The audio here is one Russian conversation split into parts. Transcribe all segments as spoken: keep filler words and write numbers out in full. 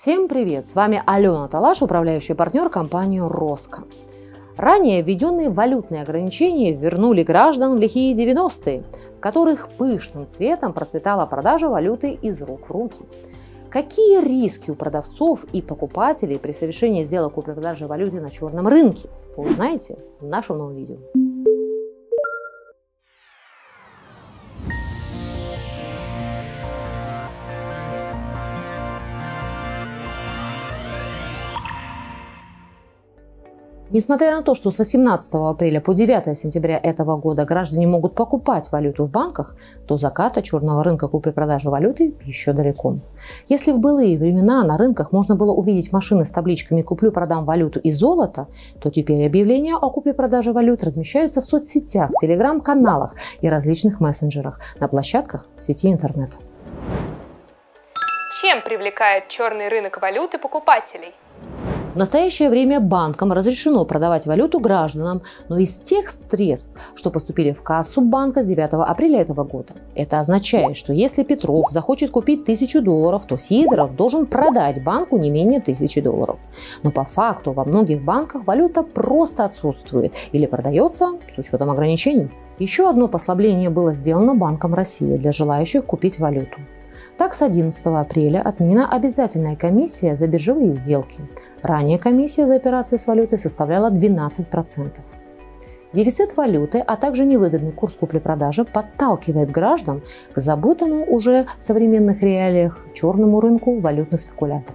Всем привет! С вами Алена Талаш, управляющий партнер компании Роско. Ранее введенные валютные ограничения вернули граждан в лихие девяностые, в которых пышным цветом процветала продажа валюты из рук в руки. Какие риски у продавцов и покупателей при совершении сделок купли-продажи валюты на черном рынке, вы узнаете в нашем новом видео. Несмотря на то, что с восемнадцатого апреля по девятое сентября этого года граждане могут покупать валюту в банках, до заката черного рынка купли-продажи валюты еще далеко. Если в былые времена на рынках можно было увидеть машины с табличками «Куплю-продам валюту и золото», то теперь объявления о купле-продаже валют размещаются в соцсетях, телеграм-каналах и различных мессенджерах, на площадках в сети интернет. Чем привлекает черный рынок валюты покупателей? В настоящее время банкам разрешено продавать валюту гражданам, но из тех средств, что поступили в кассу банка с девятого апреля этого года. Это означает, что если Петров захочет купить тысячу долларов, то Сидоров должен продать банку не менее тысячи долларов. Но по факту во многих банках валюта просто отсутствует или продается с учетом ограничений. Еще одно послабление было сделано Банком России для желающих купить валюту. Так, с одиннадцатого апреля отменена обязательная комиссия за биржевые сделки. Ранее комиссия за операции с валютой составляла двенадцать процентов. Дефицит валюты, а также невыгодный курс купли-продажи подталкивает граждан к забытому уже в современных реалиях черному рынку валютных спекулянтов.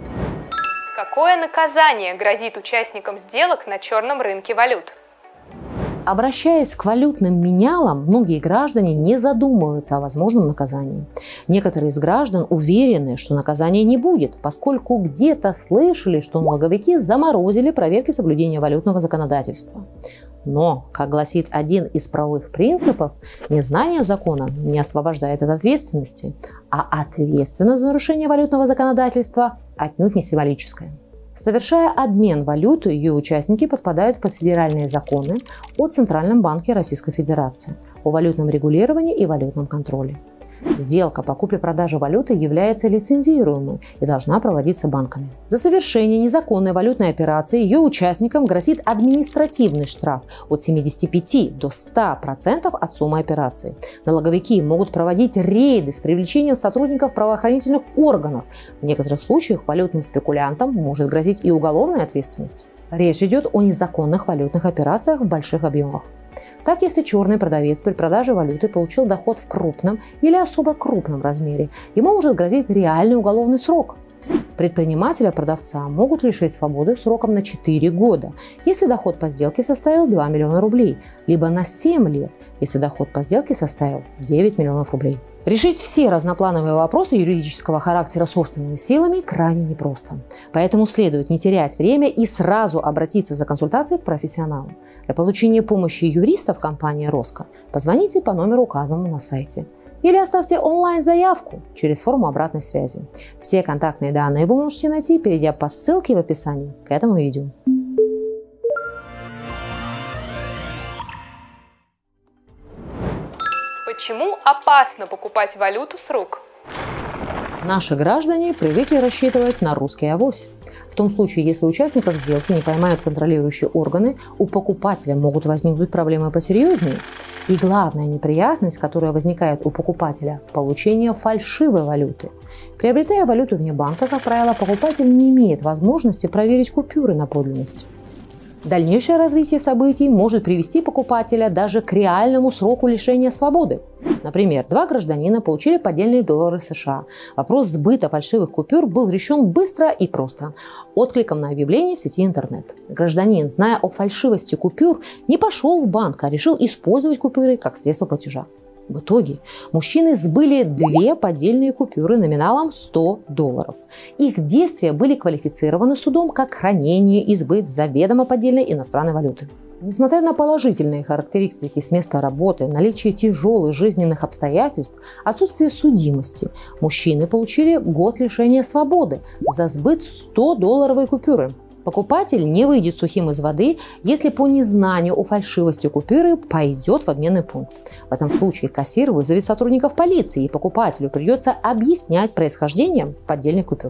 Какое наказание грозит участникам сделок на черном рынке валют? Обращаясь к валютным менялам, многие граждане не задумываются о возможном наказании. Некоторые из граждан уверены, что наказания не будет, поскольку где-то слышали, что налоговики заморозили проверки соблюдения валютного законодательства. Но, как гласит один из правовых принципов, незнание закона не освобождает от ответственности, а ответственность за нарушение валютного законодательства отнюдь не символическая. Совершая обмен валютой, ее участники подпадают под федеральные законы о Центральном банке Российской Федерации, о валютном регулировании и валютном контроле. Сделка по купле-продаже валюты является лицензируемой и должна проводиться банками. За совершение незаконной валютной операции ее участникам грозит административный штраф от семидесяти пяти до ста процентов от суммы операции. Налоговики могут проводить рейды с привлечением сотрудников правоохранительных органов. В некоторых случаях валютным спекулянтам может грозить и уголовная ответственность. Речь идет о незаконных валютных операциях в больших объемах. Так, если черный продавец при продаже валюты получил доход в крупном или особо крупном размере, ему может грозить реальный уголовный срок. Предпринимателя-продавца могут лишить свободы сроком на четыре года, если доход по сделке составил два миллиона рублей, либо на семь лет, если доход по сделке составил девять миллионов рублей. Решить все разноплановые вопросы юридического характера собственными силами крайне непросто. Поэтому следует не терять время и сразу обратиться за консультацией к профессионалу. Для получения помощи юристов компании Роско позвоните по номеру, указанному на сайте. Или оставьте онлайн-заявку через форму обратной связи. Все контактные данные вы можете найти, перейдя по ссылке в описании к этому видео. Почему опасно покупать валюту с рук? Наши граждане привыкли рассчитывать на русский авось. В том случае, если участников сделки не поймают контролирующие органы, у покупателя могут возникнуть проблемы посерьезнее. И главная неприятность, которая возникает у покупателя – получение фальшивой валюты. Приобретая валюту вне банка, как правило, покупатель не имеет возможности проверить купюры на подлинность. Дальнейшее развитие событий может привести покупателя даже к реальному сроку лишения свободы. Например, два гражданина получили поддельные доллары США. Вопрос сбыта фальшивых купюр был решен быстро и просто – откликом на объявление в сети интернет. Гражданин, зная о фальшивости купюр, не пошел в банк, а решил использовать купюры как средство платежа. В итоге мужчины сбыли две поддельные купюры номиналом сто долларов. Их действия были квалифицированы судом как хранение и сбыт заведомо поддельной иностранной валюты. Несмотря на положительные характеристики с места работы, наличие тяжелых жизненных обстоятельств, отсутствие судимости, мужчины получили год лишения свободы за сбыт сто-долларовой купюры. Покупатель не выйдет сухим из воды, если по незнанию о фальшивости купюры пойдет в обменный пункт. В этом случае кассир вызовет сотрудников полиции, и покупателю придется объяснять происхождение поддельных купюр.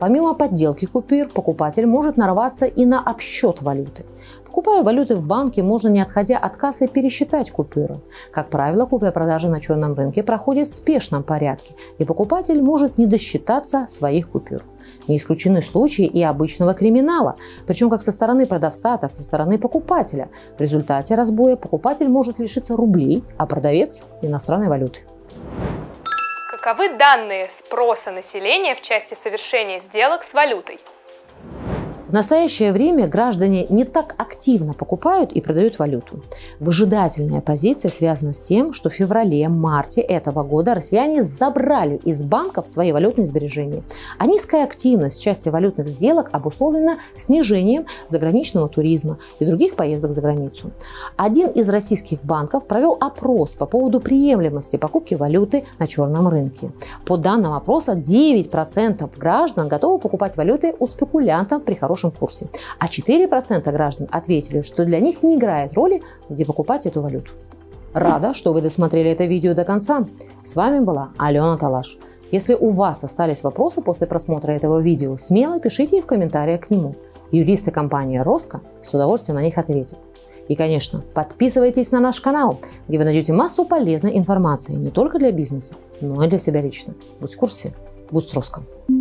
Помимо подделки купюр, покупатель может нарваться и на обсчет валюты. Покупая валюты в банке, можно, не отходя от кассы, пересчитать купюры. Как правило, купля-продажа на черном рынке проходит в спешном порядке, и покупатель может не досчитаться своих купюр. Не исключены случаи и обычного криминала, причем как со стороны продавца, так и со стороны покупателя. В результате разбоя покупатель может лишиться рублей, а продавец – иностранной валюты. Каковы данные спроса населения в части совершения сделок с валютой? В настоящее время граждане не так активно покупают и продают валюту. Выжидательная позиция связана с тем, что в феврале-марте этого года россияне забрали из банков свои валютные сбережения. А низкая активность в части валютных сделок обусловлена снижением заграничного туризма и других поездок за границу. Один из российских банков провел опрос по поводу приемлемости покупки валюты на черном рынке. По данным опроса, девять процентов граждан готовы покупать валюты у спекулянтов при хорошем курсе, а четыре процента граждан ответили, что для них не играет роли, где покупать эту валюту. Рада, что вы досмотрели это видео до конца. С вами была Алена Талаш. Если у вас остались вопросы после просмотра этого видео, смело пишите их в комментариях к нему. Юристы компании Роско с удовольствием на них ответят. И, конечно, подписывайтесь на наш канал, где вы найдете массу полезной информации не только для бизнеса, но и для себя лично. Будь в курсе, будь с Роско.